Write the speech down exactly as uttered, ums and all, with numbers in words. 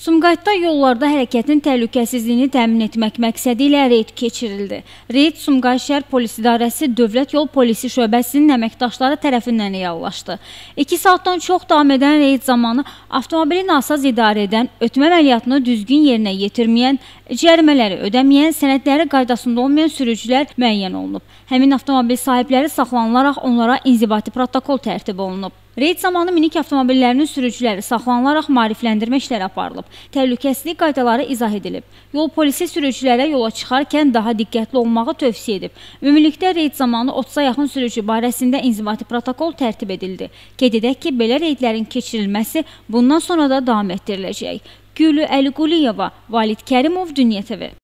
Sumqayıtda yollarda hərəkətin təhlükəsizliyini təmin etmək məqsədi ilə reyd keçirildi. Reyd Sumqayıt şəhər Polis İdarəsi Dövlət Yol Polisi şöbəsinin əməkdaşları tərəfindən reallaşdı. İki saatdan çox davam edən reyd zamanı avtomobili nasaz idarə edən, ötmə əməliyyatını düzgün yerinə yetirməyən, cərimələri ödəməyən, sənədləri qaydasında olmayan sürücülər müəyyən olunub. Həmin avtomobil sahibləri saxlanılaraq onlara inzibati protokol tərtib olunub. Reyd zamanı minik avtomobillərinin sürücüləri saxlanılaraq maarifləndirmə işləri aparılıb. Təhlükəsizlik qaydaları izah edilib. Yol polisi sürücülərə yola çıxarkən daha diqqətli olmağı tövsiyə edib. Ümumilikdə reyd zamanı otuza yaxın sürücü barəsində inzibati protokol tərtib edildi. Qeyd edək ki, belə reydlərin keçirilməsi bundan sonra da davam etdiriləcək. Gülü Əliquliyeva, Valid Kərimov, Dünya T V.